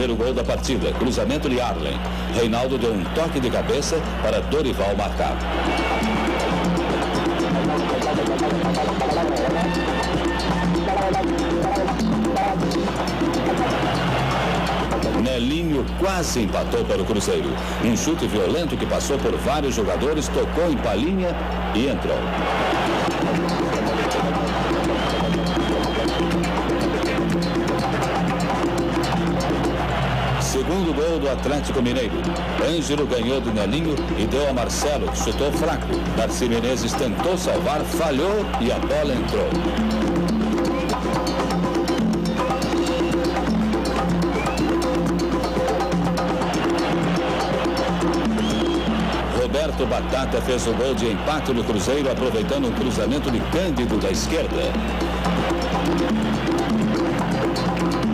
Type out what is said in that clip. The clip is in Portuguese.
primeiro gol da partida, cruzamento de Arlen. Reinaldo deu um toque de cabeça para Dorival marcar. Nelinho quase empatou para o Cruzeiro. Um chute violento que passou por vários jogadores, tocou em Palhinha e entrou. Segundo gol do Atlético Mineiro. Ângelo ganhou do Nelinho e deu a Marcelo, que chutou fraco. Darcy Menezes tentou salvar, falhou e a bola entrou. Roberto Batata fez o gol de empate no Cruzeiro, aproveitando um cruzamento de Cândido da esquerda.